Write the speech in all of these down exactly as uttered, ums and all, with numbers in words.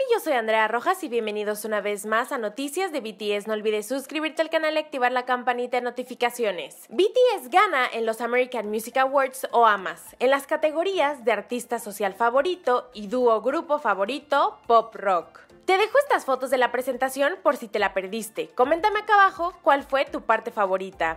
yo soy Andrea Rojas y bienvenidos una vez más a Noticias de B T S. No olvides suscribirte al canal y activar la campanita de notificaciones. B T S gana en los American Music Awards o A M As, en las categorías de Artista Social Favorito y Dúo Grupo Favorito Pop Rock. Te dejo estas fotos de la presentación por si te la perdiste. Coméntame acá abajo cuál fue tu parte favorita.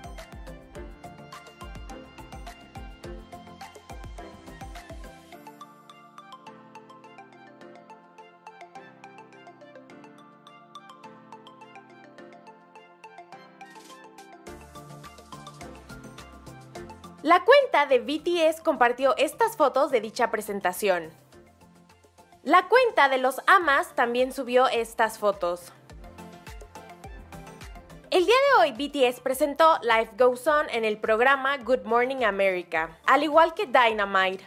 La cuenta de B T S compartió estas fotos de dicha presentación. La cuenta de los A M As también subió estas fotos. El día de hoy B T S presentó Life Goes On en el programa Good Morning America, al igual que Dynamite.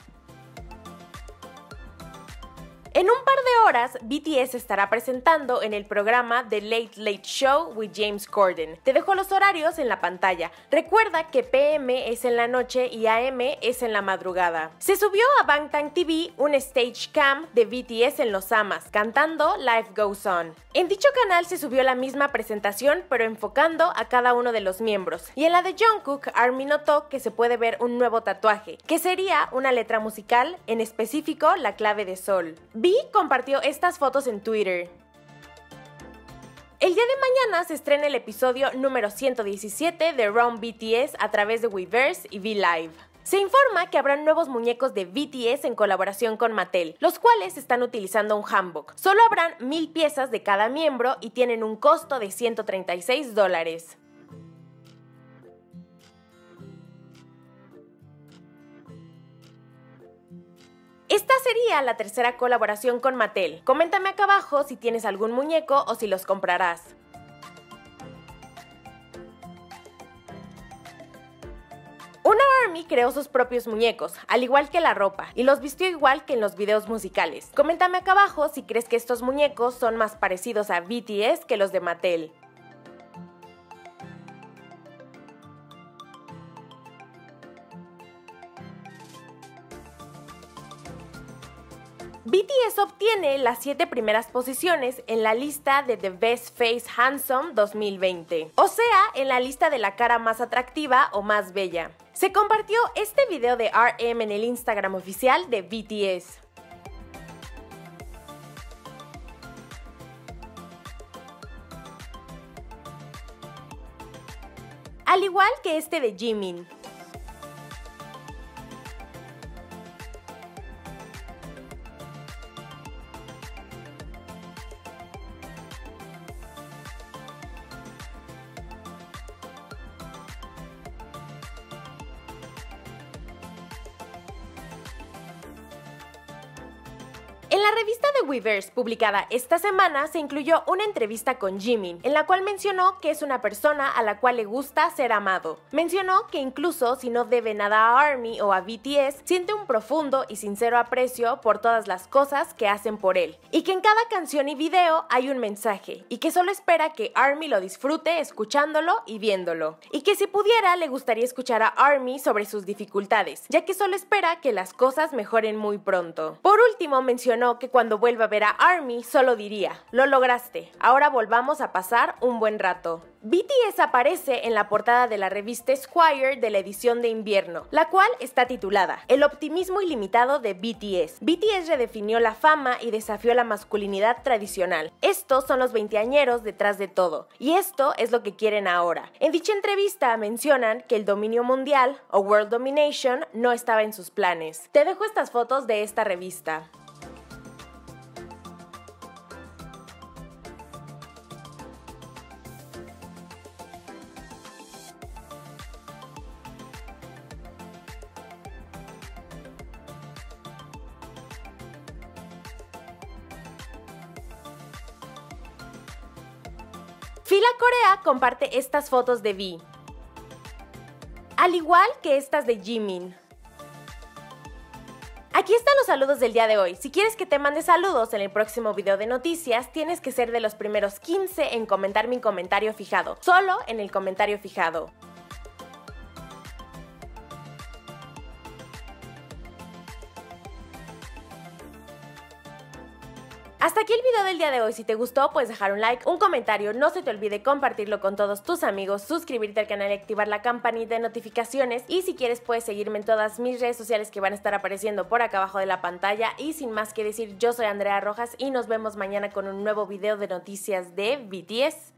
En un par de horas, B T S estará presentando en el programa The Late Late Show with James Corden. Te dejo los horarios en la pantalla. Recuerda que P M es en la noche y A M es en la madrugada. Se subió a Bangtan T V un stage cam de B T S en los A M As, cantando Life Goes On. En dicho canal se subió la misma presentación, pero enfocando a cada uno de los miembros. Y en la de Jungkook, ARMY notó que se puede ver un nuevo tatuaje, que sería una letra musical, en específico la clave de sol. V compartió estas fotos en Twitter. El día de mañana se estrena el episodio número ciento diecisiete de Run B T S a través de Weverse y V-Live. Se informa que habrá nuevos muñecos de B T S en colaboración con Mattel, los cuales están utilizando un hanbok. Solo habrán mil piezas de cada miembro y tienen un costo de ciento treinta y seis dólares. Esta sería la tercera colaboración con Mattel. Coméntame acá abajo si tienes algún muñeco o si los comprarás. Una ARMY creó sus propios muñecos, al igual que la ropa, y los vistió igual que en los videos musicales. Coméntame acá abajo si crees que estos muñecos son más parecidos a B T S que los de Mattel. B T S obtiene las siete primeras posiciones en la lista de The Best Face Handsome dos mil veinte, o sea, en la lista de la cara más atractiva o más bella. Se compartió este video de R M en el Instagram oficial de B T S. Al igual que este de Jimin. En la revista de Weverse, publicada esta semana, se incluyó una entrevista con Jimin, en la cual mencionó que es una persona a la cual le gusta ser amado. Mencionó que incluso si no debe nada a ARMY o a B T S, siente un profundo y sincero aprecio por todas las cosas que hacen por él, y que en cada canción y video hay un mensaje, y que solo espera que ARMY lo disfrute escuchándolo y viéndolo, y que si pudiera le gustaría escuchar a ARMY sobre sus dificultades, ya que solo espera que las cosas mejoren muy pronto. Por último, mencionó que cuando vuelva a ver a ARMY solo diría: lo lograste, ahora volvamos a pasar un buen rato. B T S aparece en la portada de la revista Esquire de la edición de invierno, la cual está titulada El optimismo ilimitado de B T S. B T S redefinió la fama y desafió la masculinidad tradicional. Estos son los veinteañeros detrás de todo, y esto es lo que quieren ahora. En dicha entrevista mencionan que el dominio mundial, o World Domination, no estaba en sus planes. Te dejo estas fotos de esta revista. Fila Corea comparte estas fotos de V, al igual que estas de Jimin. Aquí están los saludos del día de hoy. Si quieres que te mande saludos en el próximo video de noticias, tienes que ser de los primeros quince en comentar mi comentario fijado, solo en el comentario fijado. Hasta aquí el video del día de hoy. Si te gustó, puedes dejar un like, un comentario, no se te olvide compartirlo con todos tus amigos, suscribirte al canal y activar la campanita de notificaciones, y si quieres puedes seguirme en todas mis redes sociales que van a estar apareciendo por acá abajo de la pantalla. Y sin más que decir, yo soy Andrea Rojas y nos vemos mañana con un nuevo video de noticias de B T S.